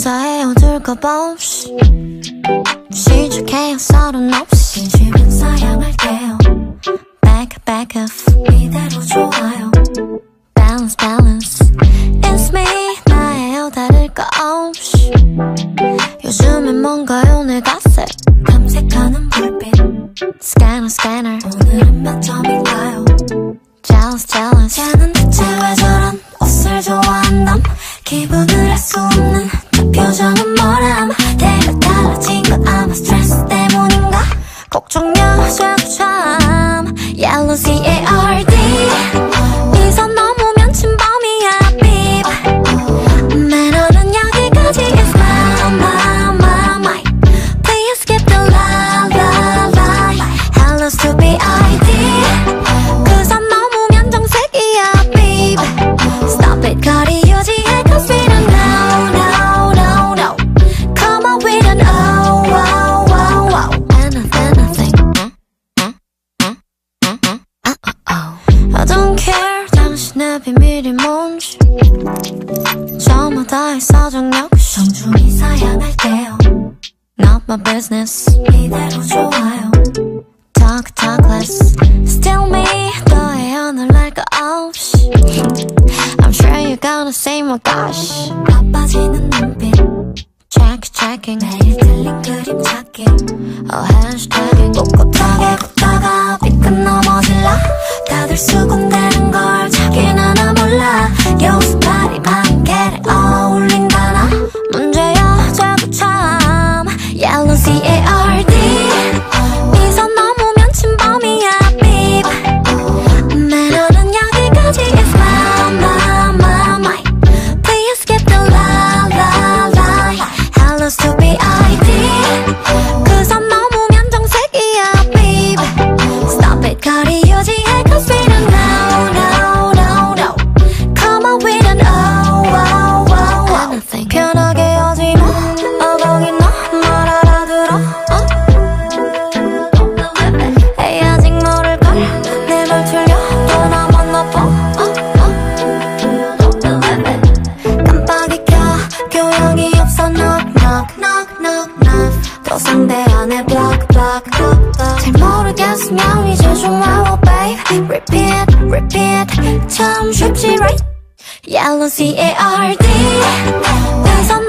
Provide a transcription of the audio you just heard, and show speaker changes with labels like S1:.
S1: 혼자 헤어질까 봐 시작해요 서른 없이 지금 사양할게요 back off 이대로 좋아요 balance it's me 나예요 다를 거 없이 요즘엔 뭔가요 내 갓색 탐색하는 불빛 scanner 오늘은 몇 점인가요 jealous 쟤는 대체 왜 저런 옷을 좋아한담 기분을 알 수 없는 저 표정은 뭐람 내가 달라진 건 아마 스트레스 때문인가 걱정 여자도 참 Yellow C-A-R-D 이 선 넘으면 침범이야 beep 매너는 여기까지 is my Please skip the lie Hello stupid ID 그 선 넘으면 정색이야 beep Stop it 거리 유지해 cause we don't no Come on with an oh anything I don't care 당신의 비밀이 뭔지 저마다의 사정 역시 정중히 사양할게요 Not my business 이대로 좋아요 Talk less Still me 너의 오늘 날 거 없이 I'm sure you're gonna say my gosh 바빠지는 눈빛 checking 매일 틀린 그림 찾기 hashtagging 꼿꼿하게 걷다가 삐끗 넘어질라 다들 수군대는 걸 자긴 하나 몰라 요스파리만 걔를 어울린다나 문제야 쟤도 참 Yellow C-A-R-D 이 선 넘으면 침범이야 beep 매너는 여기까지 is my Please skip the lie Hello stupid ID 그 선 넘으면 정색이야 beep Stop it 거리 유지해 cause we don't no Come on with an oh anything 편하게 하지마 거기 너 말 알아들어 에이 아직 모를걸 내 말 틀려 또 나만 나빠 깜빡이 켜 교양이 없어 knock 또 상대 안에 block 잘 모르겠으면 이제 좀 와워 babe repeat 참 쉽지 right Yellow C-A-R-D 내 손